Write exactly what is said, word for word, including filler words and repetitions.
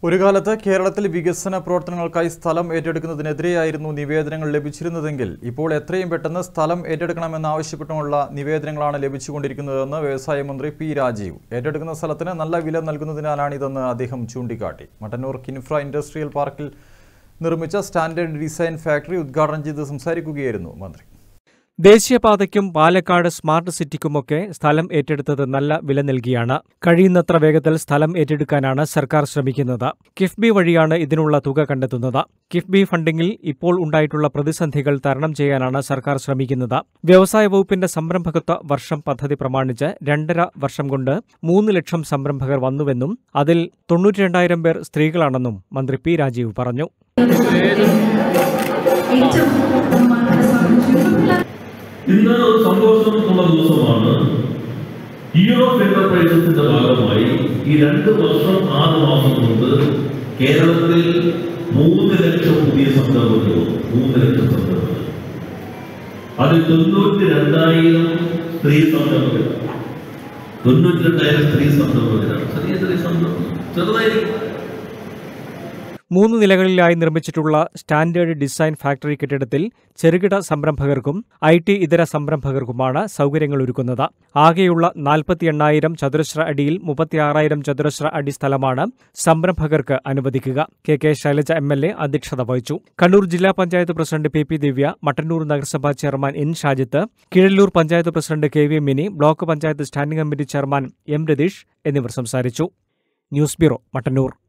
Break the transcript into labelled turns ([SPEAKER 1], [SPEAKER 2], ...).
[SPEAKER 1] ഒരു കാലത്ത് കേരളത്തിൽ വികസന പ്രവർത്തനങ്ങൾക്കായി സ്ഥലം ഏറ്റെടുക്കുന്നതിനെതിരെയായിരുന്നു നിവേദനങ്ങൾ ലഭിച്ചിരുന്നതെങ്കിൽ ഇപ്പോൾ എത്രയും പെട്ടെന്ന് സ്ഥലം ഏറ്റെടുക്കണമെന്നാവശ്യപ്പെട്ടുമുള്ള നിവേദനങ്ങളാണ് ലഭിച്ചുകൊണ്ടിരിക്കുന്നതെന്ന് വ്യവസായ മന്ത്രി പി രാജീവ് ഏറ്റെടുക്കുന്ന സ്ഥലത്തിന് നല്ല വില നൽകുന്നതിനാലാണിതെന്ന് അദ്ദേഹം ചൂണ്ടിക്കാട്ടി. മട്ടന്നൂർ കിൻഫ്ര ഇൻഡസ്ട്രിയൽ പാർക്കിൽ നിർമ്മിച്ച സ്റ്റാൻഡേർഡ് ഡിസൈൻ ഫാക്ടറി ഉദ്ഘാടനം ചെയ്ത് സംസാരിക്കുകയായിരുന്നു മന്ത്രി.
[SPEAKER 2] ദേശീയപാതയ്ക്കും പാലക്കാട് സ്മാർട്ട് സിറ്റിക്കുമൊക്കെ സ്ഥലം ഏറ്റെടുത്തത് നല്ല വില നൽകിയാണ്. കഴിയുന്നത്ര വേഗത്തിൽ സ്ഥലം ഏറ്റെടുക്കാനാണ് സർക്കാർ ശ്രമിക്കുന്നത്. കിഫ്ബി വഴിയാണ് ഇതിനുള്ള തുക കണ്ടെത്തുന്നത്. കിഫ്ബി ഫണ്ടിങ്ങിൽ ഇപ്പോൾ ഉണ്ടായിട്ടുള്ള പ്രതിസന്ധികൾ തരണം ചെയ്യാനാണ് സർക്കാർ ശ്രമിക്കുന്നത്. വ്യവസായ വകുപ്പിന്റെ സംരംഭകത്വ വർഷം പദ്ധതി പ്രമാണിച്ച് രണ്ടര വർഷം കൊണ്ട് മൂന്ന് ലക്ഷം സംരംഭകർ വന്നുവെന്നും അതിൽ തൊണ്ണൂറ്റി രണ്ടായിരം പേർ സ്ത്രീകളാണെന്നും മന്ത്രി പി രാജീവ് പറഞ്ഞു.
[SPEAKER 3] ഇന്ന് ഒരു സന്തോഷമുള്ള ദിവസമാണ്. യൂറോപ്പ് എന്റർപ്രൈസസിന്റെ ഭാഗമായി ഈ രണ്ട് വർഷം ആറ് മാസം കൊണ്ട് കേരളത്തിൽ മൂന്ന് ലക്ഷം പുതിയ സംരംഭങ്ങൾ മൂന്ന് ലക്ഷം സംരംഭങ്ങൾ അതിൽ തൊണ്ണൂറ്റി രണ്ടായിരം സ്ത്രീ സംരംഭകർ തൊണ്ണൂറ്റി രണ്ടായിരം സ്ത്രീ സംരംഭകരാണ്. ചെറിയ ചെറിയ സംരംഭം ചെറുതായിരിക്കും.
[SPEAKER 2] മൂന്ന് നിലകളിലായി നിർമ്മിച്ചിട്ടുള്ള സ്റ്റാൻഡേർഡ് ഡിസൈൻ ഫാക്ടറി കെട്ടിടത്തിൽ ചെറുകിട സംരംഭകർക്കും ഐ ടി ഇതര സംരംഭകർക്കുമാണ് സൗകര്യങ്ങൾ ഒരുക്കുന്നത്. ആകെയുള്ള നാൽപ്പത്തി എണ്ണായിരം ചതുരശ്ര അടിയിൽ മുപ്പത്തിയാറായിരം ചതുരശ്ര അടി സ്ഥലമാണ് സംരംഭകർക്ക് അനുവദിക്കുക. K K Shailaja M L A അധ്യക്ഷത വഹിച്ചു. കണ്ണൂർ ജില്ലാ panchayat president P P Divya, Mattannur നഗരസഭാ chairman N Shajith, Keezhallur panchayat president K V Mini, block panchayat standing committee chairman M Ratheesh എന്നിവർ സംസാരിച്ചു. News bureau, Mattannur.